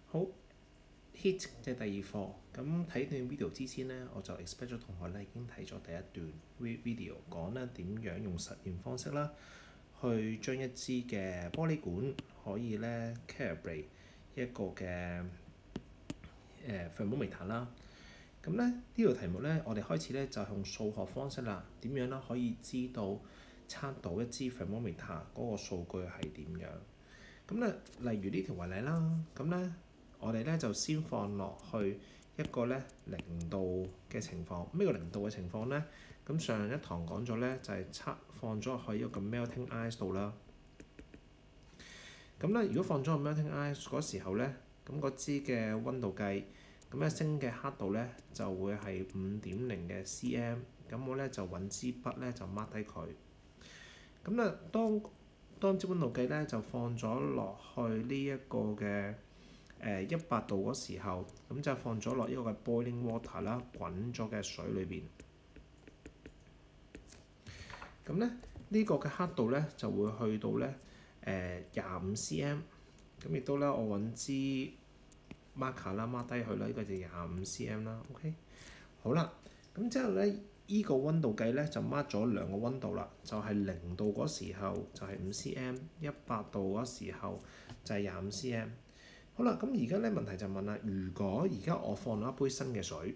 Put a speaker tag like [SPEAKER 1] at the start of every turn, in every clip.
[SPEAKER 1] 好 Heat 嘅第二課，咁睇段 video 之前呢，我就 expect 咗同學咧已經睇咗第一段 video 講咧點樣用實驗方式啦，去將一支嘅玻璃管可以咧 calibrate 一個嘅thermometer 啦。咁咧呢條題目咧，我哋開始咧就係用數學方式啦，點樣啦可以知道測到一支 thermometer 嗰個數據係點樣？咁咧，例如呢條為例啦，咁咧我哋咧就先放落去一個咧0度嘅情況。咩叫0度嘅情況咧？咁上一堂講咗咧，就係放咗去一個 melting ice 度啦。咁咧，如果放咗個 melting ice 嗰時候咧，咁嗰支嘅溫度計，咁一升嘅刻度咧就會係5.0嘅 cm。咁我咧就揾支筆咧就 mark 低佢。咁咧，當支溫度計咧就放咗落去呢一個嘅100度嗰時候，咁就放咗落呢個嘅 boiling water 啦，滾咗嘅水裏邊。咁咧呢個嘅刻度咧就會去到咧25 cm。咁亦都咧我揾支 marker 啦 mark 低佢啦，呢個就25 cm 啦。OK， 好啦，咁之後咧。依個溫度計咧就 mark 咗兩個溫度啦，就係0度嗰時候就係5 cm，100度嗰時候就係25 cm。好啦，咁而家咧問題就問啦，如果而家我放咗一杯新嘅水，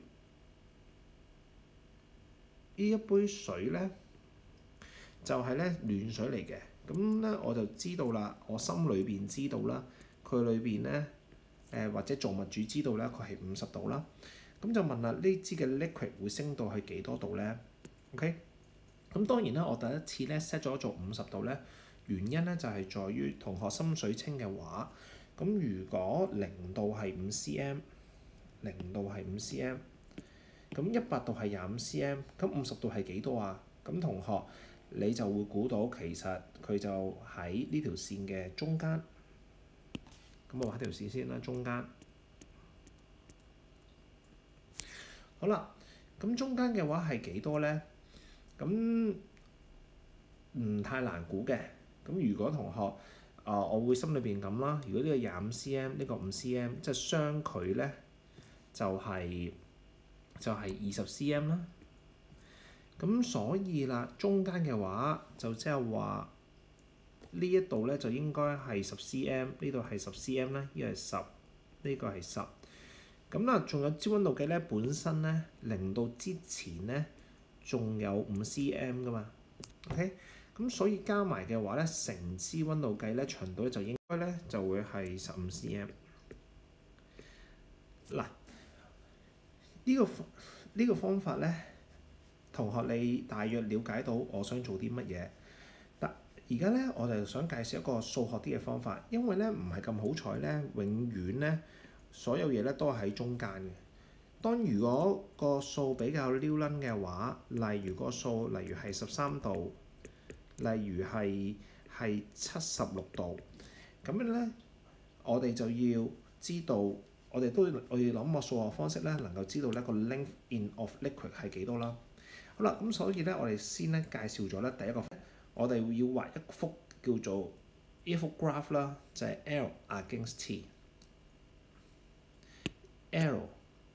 [SPEAKER 1] 呢一杯水咧就係咧暖水嚟嘅，咁咧我就知道啦，我心裏邊知道啦，佢裏邊咧或者造物主知道咧，佢係50度啦。咁就問啦，呢支嘅 liquid 會升到去幾多度咧 ？OK， 咁當然啦，我第一次咧 set 咗做50度咧，原因咧就係在於同學心水清嘅話，咁如果0度係5 cm， 0度係5 cm， 咁100度係25 cm， 咁50度係幾多啊？咁同學你就會估到其實佢就喺呢條線嘅中間。咁我畫條線先啦，中間。好啦，咁中間嘅話係幾多咧？咁唔太難估嘅。咁如果同學我會心裏邊咁啦。如果呢個25 cm， 呢個5 cm， 即係相距咧就係20 cm 啦。咁所以啦，中間嘅話就即係話呢一度咧就應該係10 cm， 呢度係10 cm 啦，呢個係10，呢個係10。咁啦，仲有支溫度計咧，本身咧0度之前咧仲有5 cm 噶嘛 ，OK， 咁所以加埋嘅話咧，成支溫度計咧長度咧就應該咧就會係15 cm。嗱，呢個方法咧，同學你大約了解到我想做啲乜嘢？嗱，而家咧我就想介紹一個數學啲嘅方法，因為咧唔係咁好彩咧，永遠咧。所有嘢咧都係喺中間嘅。當如果個數比較溜撚嘅話，例如個數，例如係13度，例如係76度，咁樣咧，我哋就要知道，我要諗個數學方式咧，能夠知道咧個 length in of liquid 係幾多啦。好啦，咁所以咧，我哋先咧介紹咗咧第一個，我哋要畫一幅叫做呢幅 graph 啦，就係 L against T。L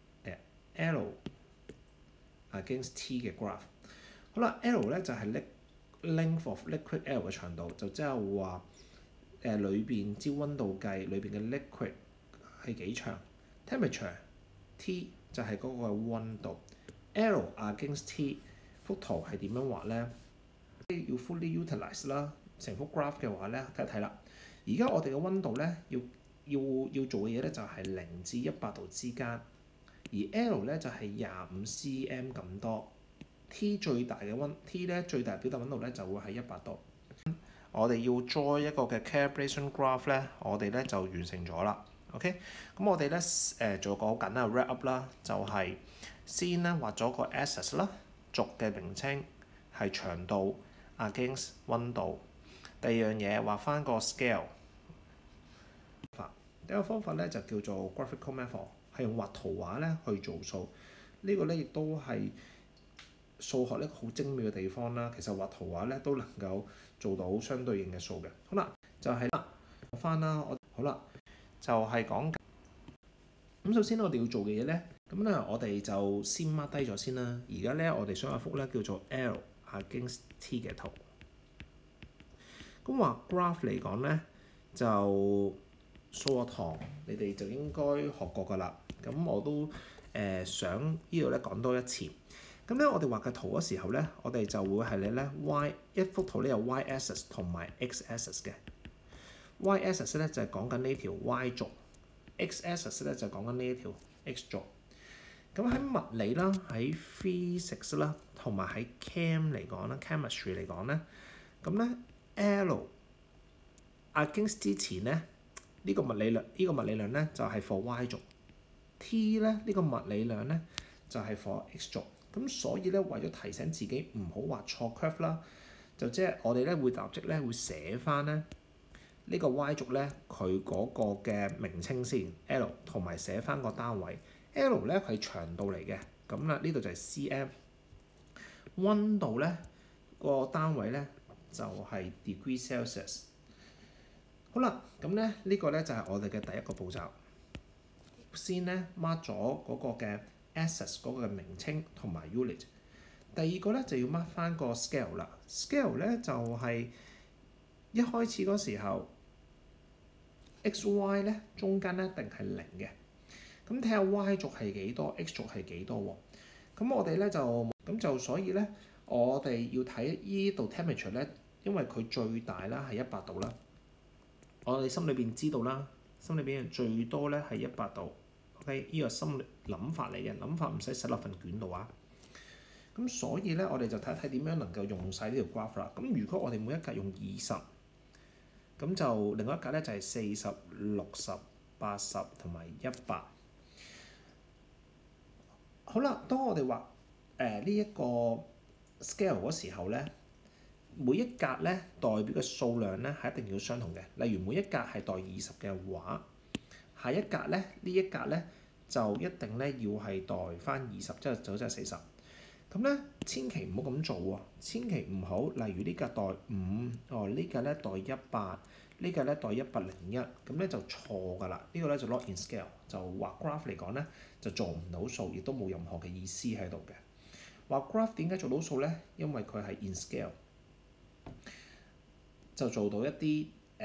[SPEAKER 1] against T 嘅 graph， 好啦 ，L 咧就係 length of liquid L 嘅長度，就即係話裏邊支溫度計裏邊嘅 liquid 係幾長 ，temperature T 就係嗰個溫度 ，L against T 幅圖係點樣畫咧？要 fully utilize 啦，成幅 graph 嘅話咧，睇一睇啦。而家我哋嘅溫度咧要做嘅嘢咧就係0至100度之間，而 L 咧就係25 cm 咁多。T 最大咧最大表達溫度咧就會係100度。我哋要 draw 一個嘅 calibration graph 咧，我哋咧就完成咗啦。OK， 咁我哋咧做個好簡單嘅 wrap up 啦，就係先咧畫咗個 axis 啦，軸嘅名稱係長度 against 溫度。第二樣嘢畫翻個 scale。第一個方法咧就叫做 graphical method， 係用畫圖畫咧去做數。呢個咧亦都係數學一個好精妙嘅地方啦。其實畫圖畫咧都能夠做到相對應嘅數嘅。好啦，就係啦，翻啦，好啦，就係講咁首先我哋要做嘅嘢咧，咁咧我哋就先 mark 低咗先啦。而家咧我哋想有幅咧叫做 L against T 嘅圖。咁畫 graph 嚟講咧，就數學堂你哋就應該學過㗎啦。咁我都想呢度咧講多一次。咁咧我哋畫嘅圖嗰時候咧，我哋就會係咧 y 一幅圖咧有 y axis 同埋 x axis 嘅。y axis 咧就係講緊呢條 y 軸 ，x axis 咧就係講緊呢一條 x 軸。咁喺物理啦，喺 physics 啦，同埋喺 chem 嚟講啦 ，chemistry 嚟講咧，咁咧 L against 之前咧，呢個物理量咧就係 for y 軸 ，T 咧呢個物理量咧就係 for x 軸。咁所以咧，為咗提醒自己唔好畫錯 curve 啦，就即係我哋咧會立即咧會寫翻咧呢個 y 軸咧佢嗰個嘅名稱先 L， 同埋寫翻個單位 L 咧佢係長度嚟嘅，咁啦呢度就係 cm， 溫度咧個單位咧就係 degree Celsius。好啦，咁咧呢個咧就係我哋嘅第一個步驟，先咧 mark 咗嗰個嘅axis 嗰個嘅名稱同埋 unit。第二個咧就要 mark 翻個 scale 啦。scale 咧就係一開始嗰時候 x、y 咧中間咧一定係0嘅。咁睇下 y 軸係幾多 ，x 軸係幾多喎？咁我哋咧就所以咧，我哋要睇依度 temperature 咧，因為佢最大啦係100度啦。我哋心裏邊知道啦，心裏邊最多咧係100度。OK， 呢個心諗法嚟嘅，諗法唔使寫落份卷度啊。咁所以咧，我哋就睇睇點樣能夠用晒呢條 graph 啦。咁如果我哋每一格用20，咁就另外一格咧就係40、60、80同埋100。好啦，當我哋畫呢一個 scale 嗰時候咧，每一格咧代表嘅數量咧係一定要相同嘅。例如每一格係代20嘅話，下一格咧呢一格咧就一定咧要係代翻20，即係40。咁咧千祈唔好咁做喎，千祈唔好。例如呢格代5，呢格咧代100，呢個咧代101，咁咧就錯㗎啦。呢個咧就 not in scale， 就畫 graph 嚟講咧就做唔到數，亦都冇任何嘅意思喺度嘅。畫 graph 點解做到數咧？因為佢係 in scale， 就做到一啲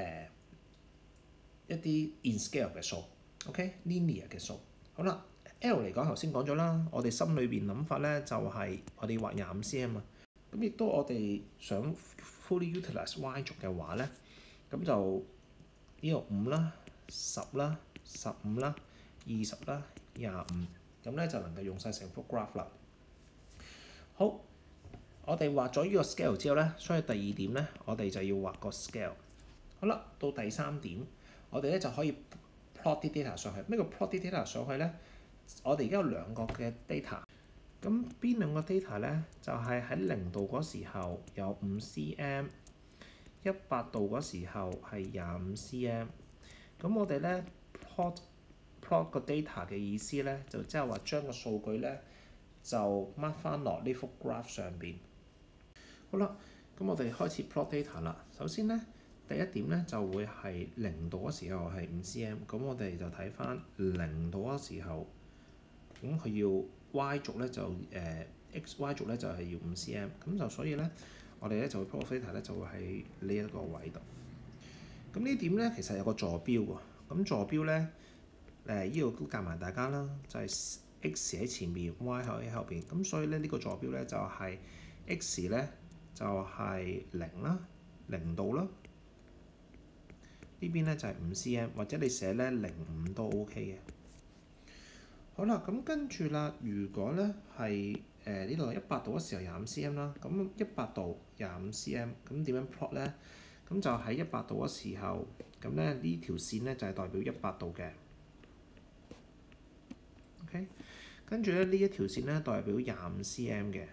[SPEAKER 1] in scale 嘅數 ，OK，linear 嘅數。好啦 ，L 嚟講頭先講咗啦，我哋心裏邊諗法咧就係我哋畫25cm啊。咁亦都我哋想 fully utilize y 軸嘅話咧，咁就呢個5啦、10啦、15啦、20啦、25，咁咧就能夠用晒成幅 graph 啦。好，我哋畫咗呢個 scale 之後咧，所以第二點咧，我哋就要畫個 scale。好啦，到第三點，我哋咧就可以 plot 啲 data 上去。咩叫 plot 啲 data 上去咧？我哋而家有兩個嘅 data。咁邊兩個 data 咧？就係喺0度嗰時候有5cm， 100度嗰時候係25cm。咁我哋咧 plot 個 data 嘅意思咧，就即係話將個數據咧就 mark 翻落呢幅 graph 上邊。好啦，咁我哋開始 plot data 啦。首先咧，第一點咧就會係0度嗰時候係5cm。咁我哋就睇翻0度嗰時候，咁佢要 y 軸咧就xy 軸咧就係要5cm。咁就所以咧，我哋咧就會 plot data 咧就會喺呢一個位度。咁呢點咧其實有個坐標喎。咁坐標咧呢度都教埋大家啦，就係 x 喺前面 y 喺後邊。咁所以咧呢個坐標咧就係 x 咧就係0啦，0度啦。呢邊咧就係5cm，或者你寫咧05都 OK 嘅。好啦，咁跟住啦，如果咧係呢度100度嗰時候25cm啦，咁100度25cm，咁點樣 plot 咧？咁就喺100度嗰時候，咁咧呢條線咧就係代表100度嘅。OK， 跟住咧呢一條線咧代表25cm嘅。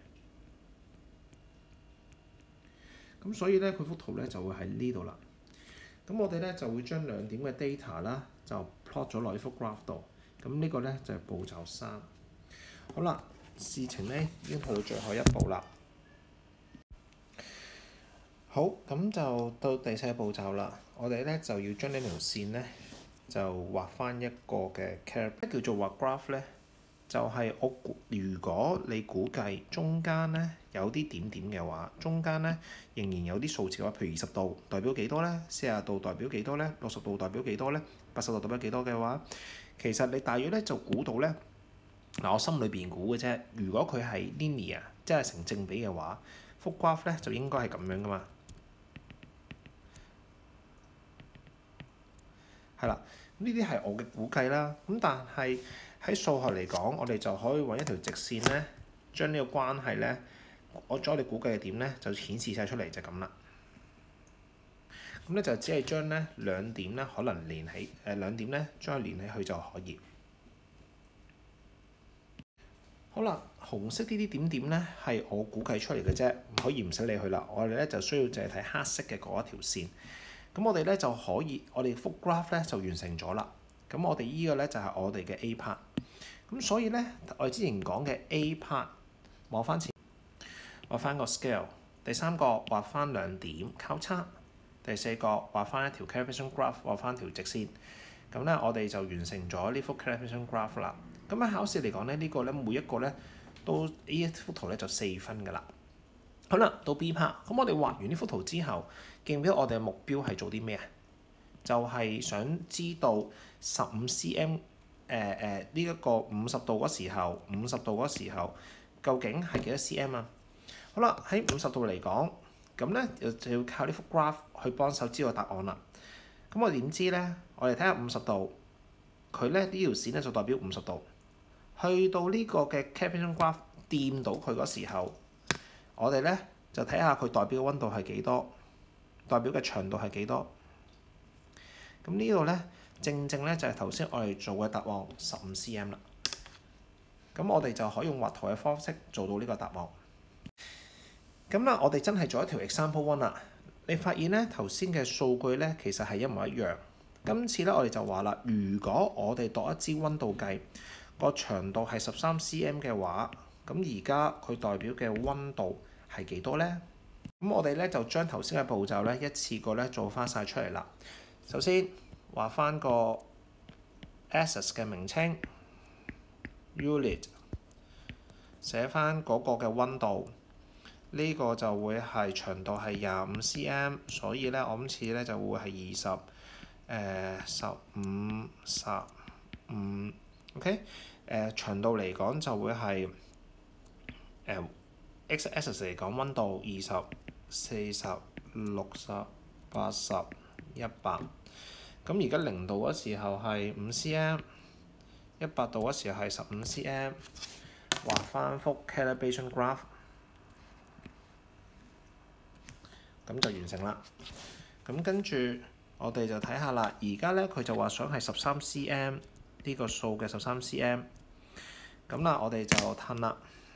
[SPEAKER 1] 咁所以咧佢幅圖咧就會喺呢度啦。咁我哋咧就會將兩點嘅 data 啦，就 plot 咗落呢幅 graph 度。咁呢個咧就係步驟3。好啦，事情咧已經去到最後一步啦。好，咁就到第4步驟啦。我哋咧就要將呢條線咧就畫翻一個嘅 curve。咩叫做畫 graph 咧？就係如果你估計中間咧有啲點點嘅話，中間咧仍然有啲數字嘅話，譬如20度代表幾多咧？40度代表幾多咧？60度代表幾多咧？80度代表幾多嘅話，其實你大約咧就估到咧。嗱，我心裏邊估嘅啫。如果佢係 linear，即係成正比嘅話，幅 graph 咧就應該係咁樣噶嘛。係啦，呢啲係我嘅估計啦。咁但係喺數學嚟講，我哋就可以揾一條直線咧，將呢個關係咧，我將我哋估計嘅點咧就顯示晒出嚟就咁啦。咁咧就只係將咧兩點咧可能連起，兩點咧將佢連起去就可以。好啦，紅色呢啲點點咧係我估計出嚟嘅啫，可以唔使理佢啦。我哋咧就需要淨係睇黑色嘅嗰一條線。咁我哋咧就可以，我哋幅 graph 咧就完成咗啦。咁我哋依個咧就係我哋嘅 A part。咁所以咧，我哋之前講嘅 A part 畫翻前，畫翻個 scale。第三個畫翻兩點交叉。第四個畫翻一條 calibration graph， 畫翻條直線。咁咧我哋就完成咗呢幅 calibration graph 啦。咁喺考試嚟講咧，呢個咧每一個咧都呢一幅圖咧就4分㗎啦。好啦，到 B part。咁我哋畫完呢幅圖之後，記唔記得我哋嘅目標係做啲咩啊？就係想知道15 cm 呢一個50度嗰時候，50度嗰時候究竟係幾多 cm 啊？好啦，喺50度嚟講，咁咧就要靠呢幅 graph 去幫手知道答案啦。咁我點知咧？我哋睇下50度，佢咧呢條線咧就代表50度。去到呢個嘅 calibration graph 掂到佢嗰時候，我哋咧就睇下佢代表嘅溫度係幾多，代表嘅長度係幾多。咁呢度咧正正咧就係頭先我哋做嘅答案15 cm 啦。咁我哋就可以用畫圖嘅方式做到呢個答案。咁啦，我哋真係做一條 example one 啦。你發現咧頭先嘅數據咧其實係一模一樣。今次咧我哋就話啦，如果我哋度一支溫度計，個長度係13 cm 嘅話，咁而家佢代表嘅溫度係幾多咧？咁我哋咧就將頭先嘅步驟咧一次過咧做翻晒出嚟啦。首先畫翻個 axis 嘅名稱 unit， 寫翻嗰個嘅溫度，呢個就會係長度係25 cm， 所以咧我今次咧就會係15 15 OK。長度嚟講就會係x-axis 嚟講溫度20、40、60、80、100。咁而家0度嗰時候係5 cm， 100度嗰時候係15 cm。畫翻幅 calibration graph， 咁就完成啦。咁跟住我哋就睇下啦。而家咧佢就話想係13 cm 呢個數嘅13 cm。咁啦，我哋就褪啦。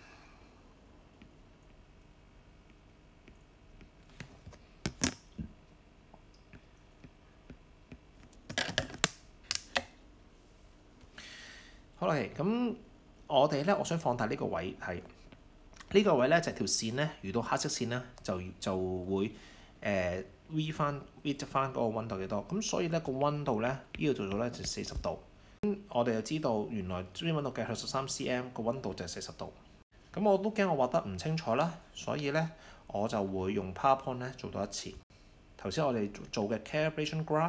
[SPEAKER 1] 好啦，咁我哋咧，我想放大呢個位係呢個位咧，就係條線咧遇到黑色線咧，就會V 翻嗰個溫度幾多。咁所以咧個溫度咧呢度做到咧就40度。我哋就知道原來邊溫度計係13 cm， 個溫度就係40度。咁我都驚我畫得唔清楚啦，所以咧我就會用 PowerPoint 咧做多一次。頭先我哋做嘅 calibration graph，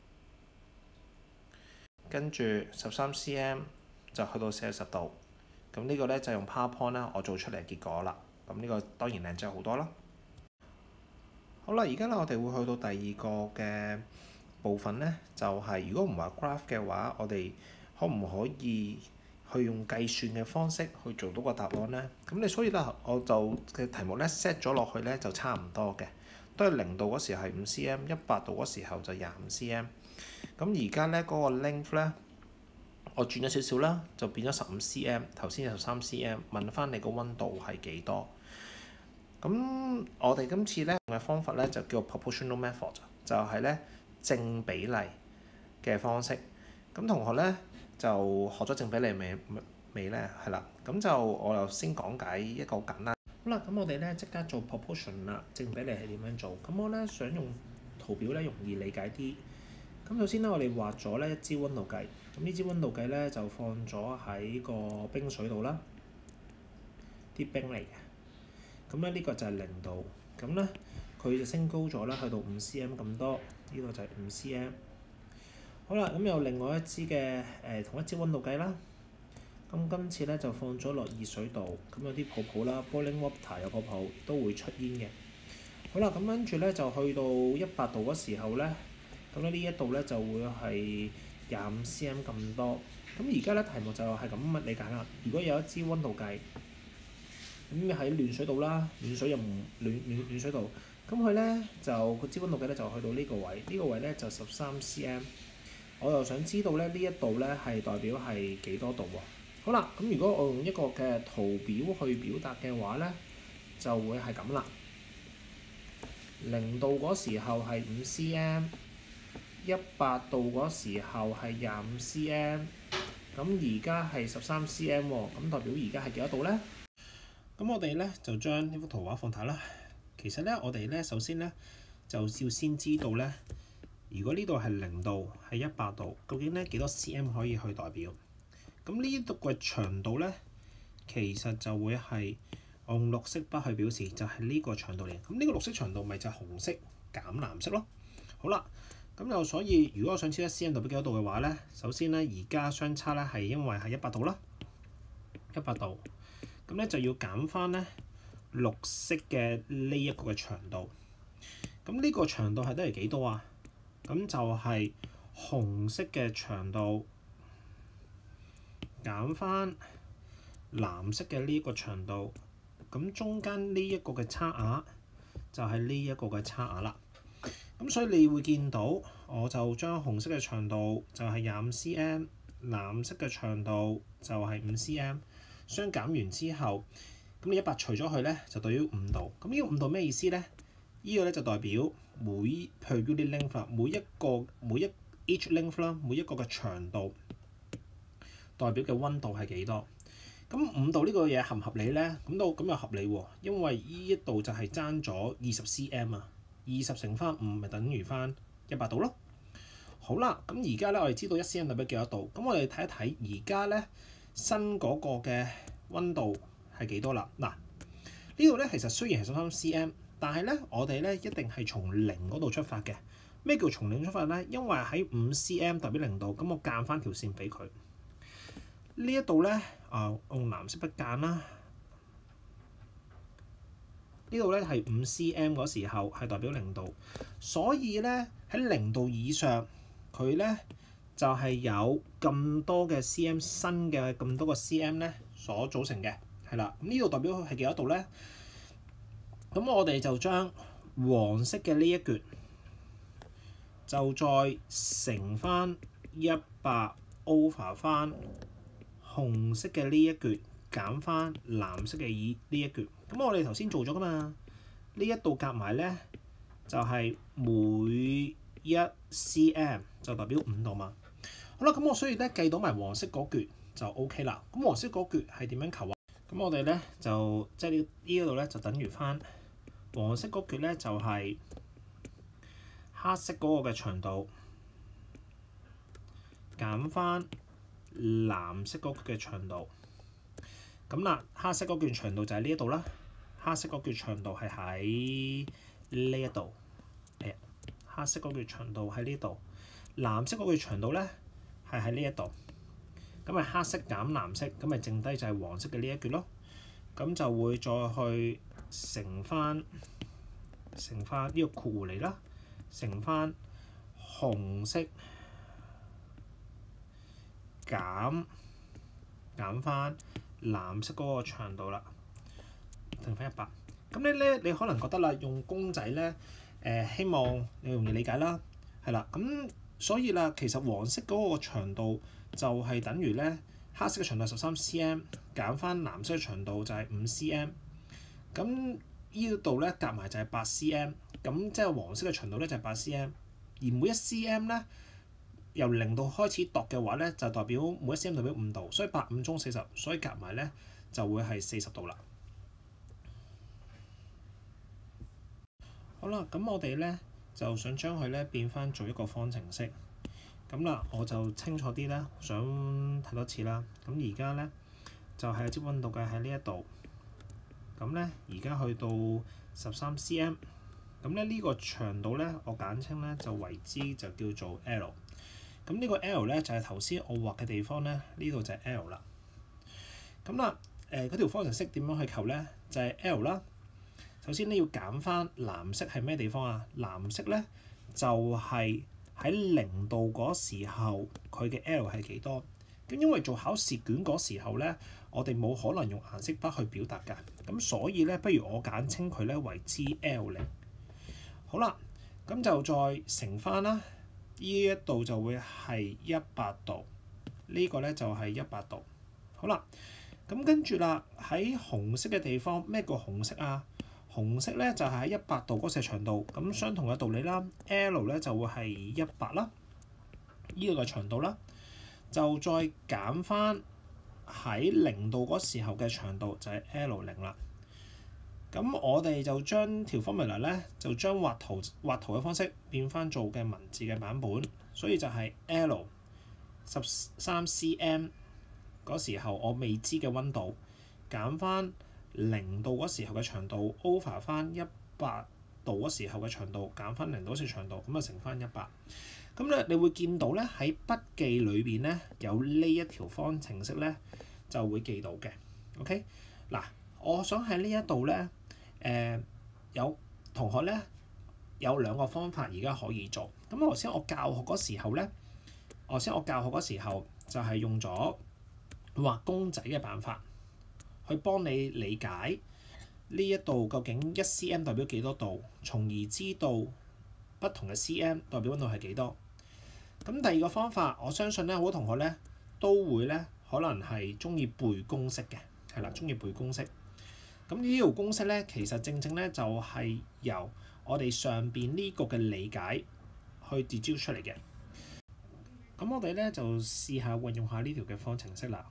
[SPEAKER 1] 跟住13 cm 就去到40度。咁呢個咧就用 PowerPoint 啦，我做出嚟嘅結果啦。咁呢個當然靚仔好多啦。好啦，而家咧我哋會去到第二個嘅部分咧，就係如果唔畫 graph 嘅話，我哋可唔可以去用計算嘅方式去做到個答案咧？咁你所以咧，我就嘅題目咧 set 咗落去咧就差唔多嘅，都係0度嗰時係5 cm， 100度嗰時候就25 cm。咁而家咧嗰個 length 咧，我轉咗少少啦，就變咗15 cm。頭先13 cm， 問翻你個溫度係幾多？咁我哋今次咧用嘅方法咧就叫 proportional method， 就係咧正比例嘅方式。咁同學咧就學咗正比例未咧？係啦，咁就我又先講解一個簡單。好啦，咁我哋咧即刻做 proportion 啦。正比例係點樣做？咁我咧想用圖表咧容易理解啲。 咁首先咧，我哋畫咗咧一支溫度計。咁呢支溫度計咧就放咗喺個冰水度啦，啲冰嚟嘅。咁咧呢個就係0度。咁咧佢就升高咗啦，去到5 cm 咁多。呢個就係5 cm。好啦，咁有另外一支嘅同一支溫度計啦。咁今次咧就放咗落熱水度，咁有啲泡泡啦 ，boiling water 有個泡都會出煙嘅。好啦，咁跟住咧就去到100度嗰時候咧，咁咧呢一度咧就會係25 cm 咁多。咁而家咧題目就係咁理解啦。如果有一支溫度計，咁喺暖水度啦，暖水又唔暖水度，咁佢咧就個支溫度計咧就去到呢個位，呢個位咧就13 cm。我又想知道咧呢一度咧係代表係幾多度喎？好啦，咁如果我用一個嘅圖表去表達嘅話咧，就會係咁啦。0度嗰時候係5 cm，100度嗰時候係25 cm，咁而家係13 cm 喎，咁代表而家係幾多度咧？咁我哋咧就將呢幅圖畫放大啦。其實咧，我哋咧首先咧就要先知道咧，如果呢度係0度，係100度，究竟咧幾多 cm 可以去代表？咁呢度嘅長度咧，其實就會係用綠色筆去表示，就係呢個長度嚟。咁呢個綠色長度咪就係紅色減藍色咯。好啦，咁就所以如果我想知1 cm 代表幾多度嘅話咧，首先咧而家相差咧係因為係100度啦，100度，咁咧就要減翻咧綠色嘅呢一個嘅長度。咁呢個長度係得嚟幾多啊？咁就係紅色嘅長度減翻藍色嘅呢一個長度，咁中間呢一個嘅差額就係呢一個嘅差額啦。咁所以你會見到，我就將紅色嘅長度就係25 cm， 藍色嘅長度就係5 cm， 相減完之後，咁你100除咗佢咧，就代表5度。咁呢個5度咩意思咧？呢個咧就代表每 per unit length， 每一 each length 啦，每一個嘅長度代表嘅溫度係幾多？咁5度呢個嘢合唔合理咧？咁又合理喎，因為呢一度就係爭咗20 cm 啊，20乘翻5咪等於翻100度咯。好啦，咁而家咧我哋知道1 cm 代表幾多度？咁我哋睇一睇而家咧新嗰個嘅溫度係幾多啦？嗱，呢度咧其實雖然係13 cm， 但係咧我哋咧一定係從0嗰度出發嘅。咩叫從0出發咧？因為喺5 cm 代表0度，咁我間翻條線俾佢。呢一度咧用藍色筆間啦。呢度咧係5 cm 嗰時候係代表0度，所以咧喺0度以上，佢咧就係有咁多嘅 cm 新嘅咁多個 cm 咧所組成嘅，係啦。咁呢度代表係幾多度咧？咁我哋就將黃色嘅呢一橛就再乘翻100 over 翻紅色嘅呢一橛減翻藍色嘅呢一橛。咁我哋頭先做咗噶嘛？呢一度夾埋咧就係每1 cm 就代表5度嘛。好啦，咁我所以咧計到埋黃色嗰橛就 OK 啦。咁黃色嗰橛係點樣求啊？咁我哋咧就即係呢一度咧就等於翻黃色嗰橛咧就係黑色嗰個嘅長度減翻藍色嗰橛嘅長度。咁啦，黑色嗰橛長度就係呢一度啦。黑色嗰橛長度係喺呢一度。黑色嗰橛長度喺呢度。藍色嗰橛長度咧係喺呢一度。咁咪黑色減藍色，咁咪剩低就係黃色嘅呢一橛咯。咁就會再去乘翻呢個括弧嚟啦，乘翻紅色減翻藍色嗰個長度啦，乘翻100。咁你可能覺得啦，用公仔咧希望你容易理解啦，係啦。咁所以啦，其實黃色嗰個長度就係等於咧黑色嘅長度13 cm 減翻藍色嘅長度就係5 cm。咁呢度咧夾埋就係8 cm。咁即係黃色嘅長度咧就係8 cm， 而每1 cm 咧由0度開始度嘅話咧，就代表每1 cm 代表5度，所以8 5中40，所以夾埋咧就會係40度啦。好啦，咁我哋咧就想將佢咧變翻做一個方程式。 咁啦，我就清楚啲啦，想睇多次啦。咁而家咧就係支温度計喺呢一度。咁咧而家去到13 cm。咁咧呢個長度咧，我簡稱咧就為之就叫做 L。咁呢個 L 咧就係頭先我畫嘅地方咧，呢度就係 L 啦。咁啦，嗰條方程式點樣去求咧？就係 L 啦。首先咧要揀翻藍色係咩地方啊？藍色咧就係喺0度嗰時候佢嘅 L 係幾多？咁因為做考試卷嗰時候咧，我哋冇可能用顏色筆去表達㗎。咁所以咧，不如我簡稱佢咧為之 L0。好啦，咁就再乘翻啦。呢一度就會係100度，呢個咧就係100度。好啦，咁跟住啦，喺紅色嘅地方，咩叫紅色啊？紅色咧就係喺100度嗰時長度，咁相同嘅道理啦。L 咧就會係100啦，呢個嘅長度啦，就再減翻喺0度嗰時候嘅長度就係 L0啦。咁我哋就將條 formula 咧，就將畫圖嘅方式變翻做嘅文字嘅版本，所以就係 L 13 cm 嗰時候我未知嘅温度減翻0度嗰時候嘅長度 over 翻100度嗰時候嘅長度減翻0度嗰時長度，咁就乘翻100。咁咧你會見到咧喺筆記裏邊咧有呢一條方程式咧就會記到嘅。OK 嗱，我想喺呢一度咧。有同學咧有2個方法而家可以做。咁頭先我教學嗰時候咧，就係用咗畫公仔嘅辦法去幫你理解呢一度究竟1 cm 代表幾多度，從而知道不同嘅 cm 代表温度係幾多。咁第2個方法，我相信咧好多同學咧都會咧可能係中意背公式嘅，係啦，中意背公式。咁呢條公式咧，其實正咧就係由我哋上邊呢個嘅理解去 deduce 出嚟嘅。咁我哋咧就試下運用下呢條嘅方程式啦。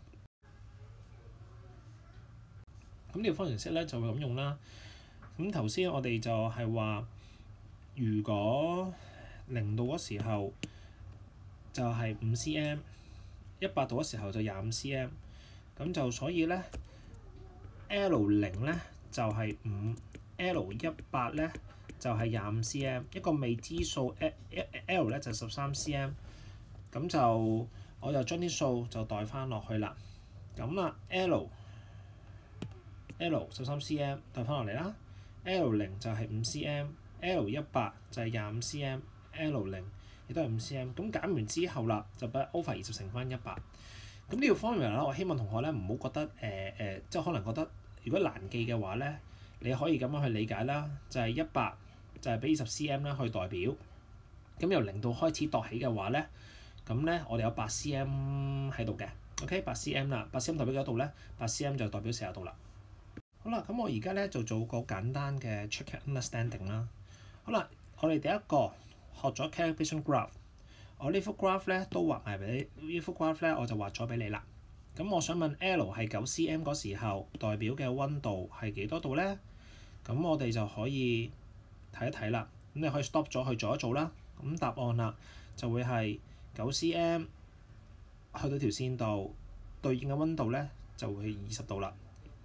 [SPEAKER 1] 咁呢條方程式咧就會咁用啦。咁頭先我哋就係話，如果0度嗰時候就係5 cm，100度嗰時候就25 cm，咁就所以咧。L0咧就係5，L100咧就係25 cm， 一個未知數 L 咧就13 cm， 咁就我就將啲數就代翻落去啦。咁啦 L 13 cm 代翻落嚟啦 ，L0就係5 cm，L100就係25 cm，L0亦都係5 cm。咁減完之後啦，就把 over 20乘翻100。咁呢條 formula 啦，我希望同學咧唔好覺得即係可能覺得如果難記嘅話咧，你可以咁樣去理解啦，就係100就係俾20 cm 啦去代表。咁由0度開始度起嘅話咧，咁咧我哋有8 cm 喺度嘅 ，OK 8 cm 啦，8 cm 代表幾多度咧？8 cm 就代表40度啦。好啦，咁我而家咧就做個簡單嘅 check understanding 啦。好啦，我哋第一個學咗 calibration graph。我呢幅 graph 咧都畫埋俾你，呢幅 graph 咧我就畫咗俾你啦。咁我想問 L 係9 cm 嗰時候代表嘅温度係幾多度咧？咁我哋就可以睇一睇啦。咁你可以 stop 咗去做一做啦。咁答案啦就會係9 cm 去到條線度對應嘅温度咧就會係20度啦。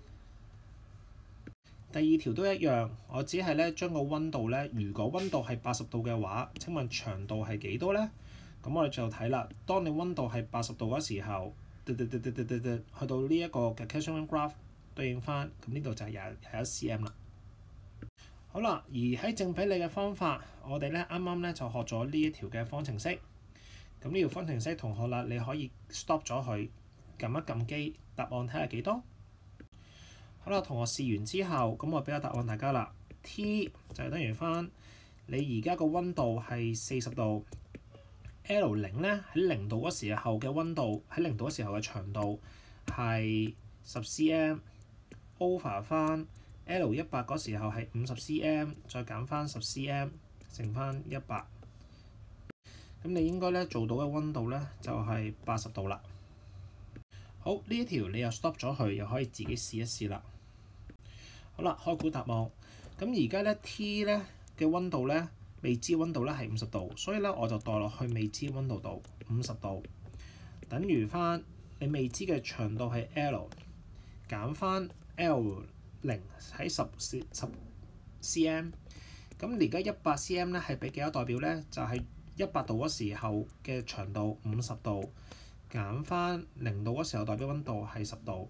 [SPEAKER 1] 第2條都一樣，我只係咧將個温度咧，如果温度係80度嘅話，請問長度係幾多咧？咁我哋就睇啦。當你温度係80度嗰時候，去到呢一個嘅 calibration graph 對應翻，咁呢度就係21 cm 啦。好啦，而喺正比例嘅方法，我哋咧啱啱咧就學咗呢一條嘅方程式。咁呢條方程式同學啦，你可以 stop 咗佢，撳一撳機，答案睇下幾多。好啦，同學試完之後，咁我俾個答案大家啦。T 就係等於翻你而家個温度係40度。L0 咧喺0度嗰時候嘅温度，喺0度嗰時候嘅長度係10 cm，over 翻 L100嗰時候係50 cm， 再減翻10 cm 乘翻100。咁你應該咧做到嘅温度咧就係80度啦。好，呢一條你又 stop 咗佢，又可以自己試一試啦。好啦，開估答案。咁而家咧 T 咧嘅温度咧未知温度咧係50度，所以咧我就代落去未知温度度50度，等於翻你未知嘅長度係 L 減翻 L0喺10 cm。咁而家100 cm 咧係俾幾多代表咧？就係100度嗰時候嘅長度50度減翻0度嗰時候代表温度係10度。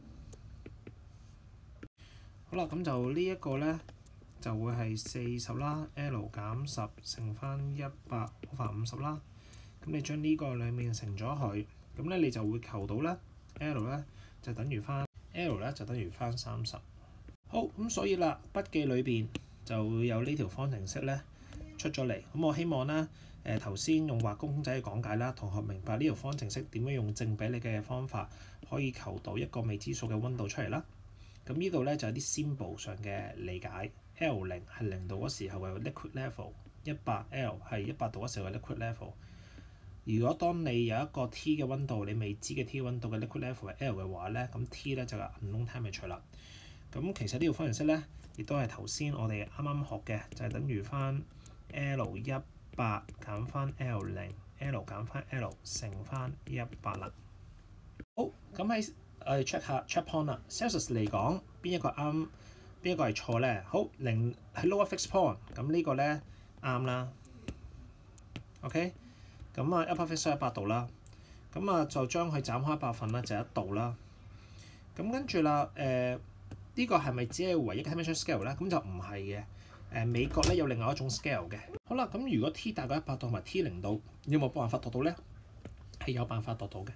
[SPEAKER 1] 好啦，咁就呢一個咧就會係40啦 ，L 減10乘翻100好快50啦。咁你將呢個兩面乘咗佢，咁咧你就會求到咧 L 咧就等於翻 L 咧就等於翻30。好，咁所以啦，筆記裏邊就會有呢條方程式咧出咗嚟。咁我希望咧頭先用畫公仔嘅講解啦，同學明白呢條方程式點樣用正比例嘅方法可以求到一個未知數嘅温度出嚟啦。咁呢度咧就係啲 symbol 上嘅理解。L0係0度嗰時候嘅 liquid level，100L 係100度嗰時候嘅 liquid level。如果當你有一個 T 嘅温度，你未知嘅 T 温度嘅 liquid level 係 L 嘅話咧，咁 T 咧就係 unknown temperature 啦。咁其實呢條方程式咧，亦都係頭先我哋啱啱學嘅，就係等於翻 L100減翻 L0，L 減翻 L 乘翻100啦。好，咁喺我哋 check 下 check point 啦。Celsius 嚟講，邊一個啱，邊一個係錯咧？好，0喺 lower fixed point，咁呢個咧啱啦。OK，咁upper fixed 100度啦，咁就將佢斬開100份啦，就1度啦。咁跟住啦，呢個係咪只係唯一嘅 temperature scale 咧？咁就唔係嘅。美國咧有另外一種 scale 嘅。好啦，咁如果 T 大過100度同埋 T 0度，有冇辦法度到咧？係有辦法度到嘅。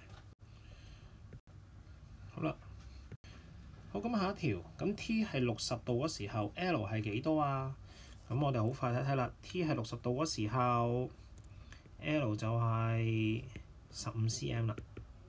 [SPEAKER 1] 好啦，好，咁下一條，咁 T 係60度嗰時候 ，L 係幾多啊？咁我哋好快睇睇啦。T 係60度嗰時候 ，L 就係15 cm 啦。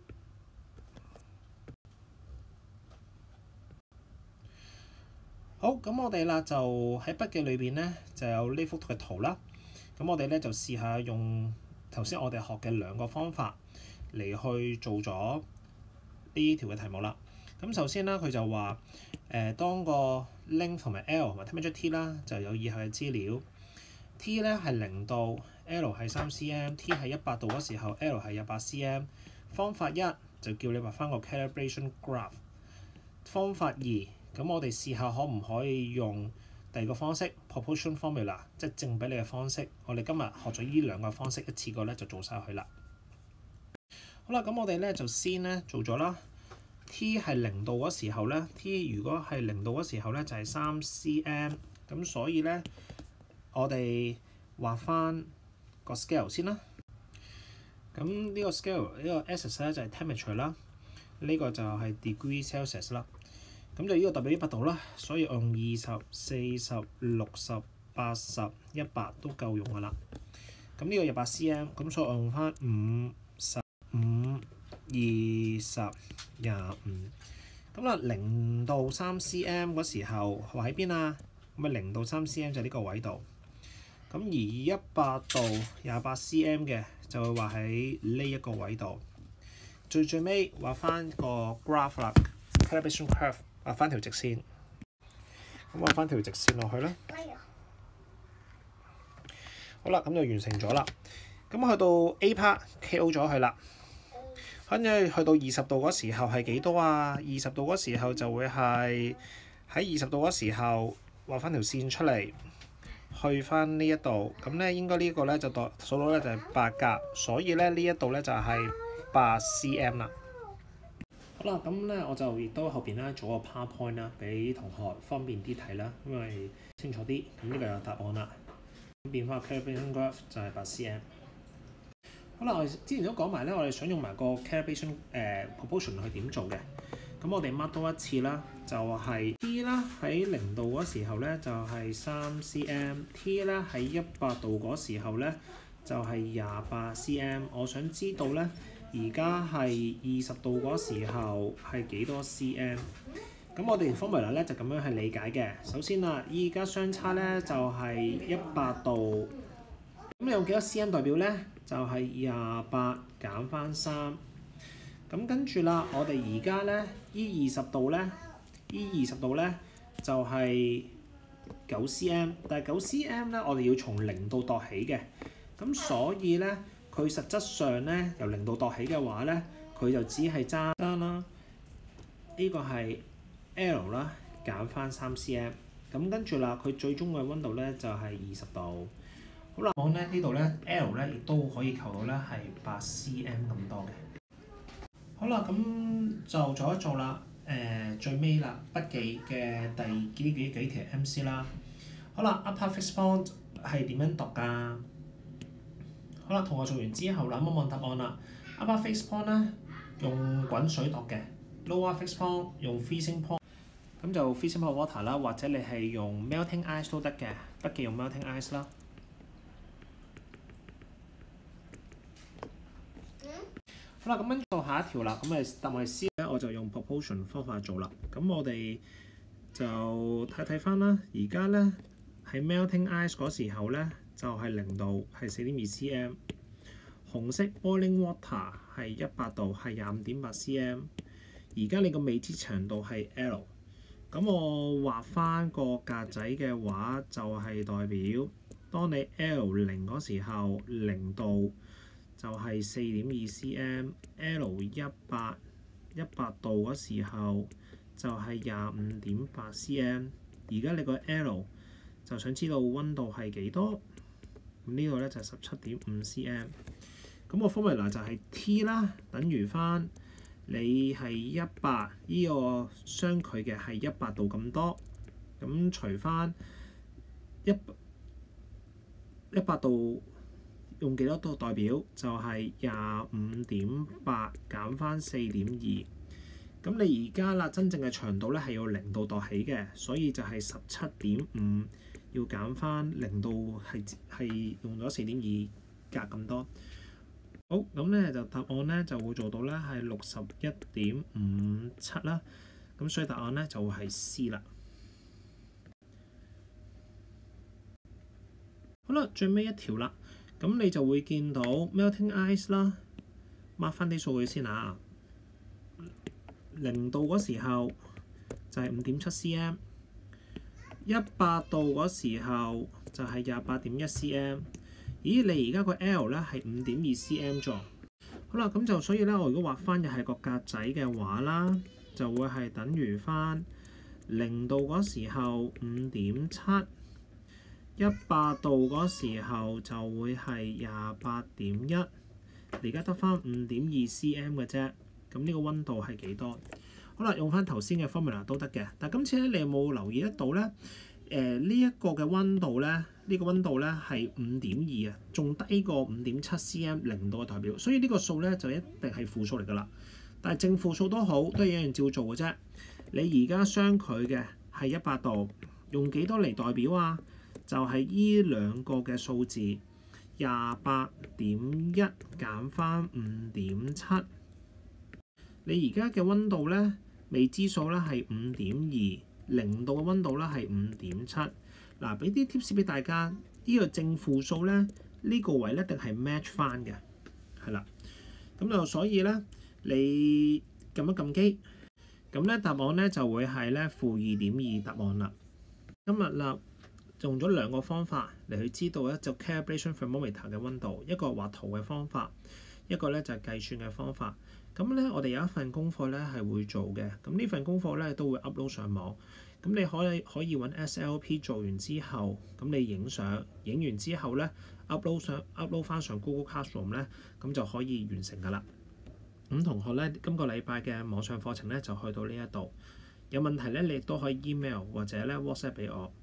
[SPEAKER 1] 好，咁我哋啦就喺筆記裏邊咧就有呢幅嘅圖啦。咁我哋咧就試下用頭先我哋學嘅兩個方法嚟去做咗呢條嘅題目啦。咁首先啦，佢就話當個 length 同埋 L 同埋 temperature T 啦，就有以下嘅資料。T 咧係0度 ，L 係3 cm，T 係100度嗰時候 ，L 係100 cm。方法一就叫你畫翻個 calibration graph。方法二，咁我哋試下可唔可以用第二個方式 proportion formula， 即係正比例嘅方式。我哋今日學咗呢兩個方式，一次過咧就做晒佢啦。好啦，咁我哋咧就先咧做咗啦。T 係0度嗰時候咧 ，T 如果係0度嗰時候咧就係3 cm， 咁所以咧我哋畫翻個 scale 先啦。咁呢個 scale 呢個 axis 咧就係 temperature 啦，呢個就係 degree Celsius 啦。咁就呢個代表100度啦，所以用20、40、60、80、100都夠用噶啦。咁呢個100 cm， 咁所以我用翻5、15、20、25。咁啦，0到3 cm 嗰時候畫喺邊啊？咁0到3 cm 就呢個位度。咁而100度28 cm 嘅就會畫喺呢一個位度。最尾畫翻個 graph 啦 ，calibration curve。畫翻條直線，咁畫翻條直線落去啦。好啦，咁就完成咗啦。咁去到 A part KO 咗佢啦。跟住去到20度嗰時候係幾多啊？20度嗰時候就會係喺20度嗰時候畫翻條線出嚟，去翻呢一度。咁咧應該呢個咧就數到咧就係8格，所以咧呢一度咧就係8 cm 啦。好啦，咁咧我就亦都後邊咧做個 PowerPoint 啦，俾同學方便啲睇啦，因為清楚啲。咁呢個有答案啦。咁變翻 calibration graph 就係8 cm。好啦，我哋之前都講埋咧，我哋想用埋個 calibration proportion 去點做嘅。咁我哋 mark 多一次啦，就係 T 啦喺0度嗰時候咧就係3 cm，T 咧喺100度嗰時候咧就係28 cm。我想知道咧。而家係20度嗰時候係幾多 cm？ 咁我哋 formula 咧就咁樣去理解嘅。首先啦，而家相差咧就係100度，咁你用幾多 cm 代表咧？就係28減翻3。咁跟住啦，我哋而家咧依20度咧，就係 9cm，但係9cm咧，我哋要從0度度起嘅，咁所以咧，佢實質上咧由0度度起嘅話咧，佢就只係爭啦，呢個係 L 啦，減翻3cm，咁跟住啦，佢最終嘅溫度咧就係20度。好啦，講咧呢度咧 L 咧亦都可以求到咧係8cm 咁多嘅。好啦，咁就做一做啦。最尾啦，筆記嘅第幾條 MC 啦。好啦 ，upper fixed point 係點樣讀㗎？好啦，同學做完之後啦，咁望答案啦。upper fixed point 咧用滾水讀嘅 ，lower fixed point 用 freezing point。咁就 freezing point water 啦，或者你係用 melting ice 都得嘅，筆記用 melting ice 啦。好啦，咁跟住到下一條啦，咁答案係 C 咧，我就用 proportion 方法做啦。咁我哋就睇翻啦。而家咧喺 melting ice 嗰時候咧，就係0度，係4.2cm。紅色 boiling water 係100度，係25.8cm。而家你個未知長度係 L。咁我畫翻個格仔嘅話，就係代表當你 L0嗰時候0度。就係4.2cm，L 100度嗰時候就係25.8cm。而家你個 L 就想知道溫度係幾多？咁呢個咧就係17.5cm。咁個 formula 就係 T 啦，等於翻你係100呢個相距嘅係100度咁多，咁除翻100度。用幾多度代表就係25.8減翻4.2，咁你而家啦真正嘅長度咧係要0度度起嘅，所以就係17.5要減翻0度係用咗4.2格咁多。好，咁咧就答案咧就會做到咧係61.57啦，咁所以答案咧就會係 C 啦。好啦，最尾一條啦。咁你就會見到 melting ice 啦，mark 翻啲數據先啊。0度嗰時候就係5.7cm， 100度嗰時候就係28.1cm。咦，你而家個 L 咧係5.2cm 咗。好啦，咁就所以咧，我如果畫翻又係個格仔嘅話啦，就會係等於翻0度嗰時候5.7。100度嗰時候就會係28.1，而家得翻5.2cm 嘅啫。咁呢個溫度係幾多？好啦，用翻頭先嘅 formula 都得嘅。但係今次咧，你有冇留意得到咧？呢一個嘅溫度咧，呢個溫度咧係5.2啊，仲低過5.7cm 0度嘅代表。所以呢個數咧就一定係負數嚟㗎啦。但係正負數都好，都係一樣照做嘅啫。你而家相距嘅係100度，用幾多嚟代表啊？就係依兩個嘅數字28.1減翻5.7，你而家嘅溫度咧未知數咧係5.2， 0度嘅溫度咧係5.7。嗱，俾啲 tips 俾大家，呢個正負數咧呢個位咧一定係 match 翻嘅，係啦。咁就所以咧你撳一撳機，咁咧答案咧就會係咧-2.2答案啦。今日啦。用咗兩個方法嚟去知道咧就 calibration thermometer 嘅溫度，一個畫圖嘅方法，一個咧就係計算嘅方法。咁咧我哋有一份功課咧係會做嘅，咁呢份功課咧都會 upload 上網。咁你可以揾 SLP 做完之後，咁你影相，影完之後咧 upload 翻上 Google Classroom 咧，咁就可以完成㗎啦。咁同學咧今個禮拜嘅網上課程咧就去到呢一度，有問題咧你亦都可以 email 或者咧 WhatsApp 俾我。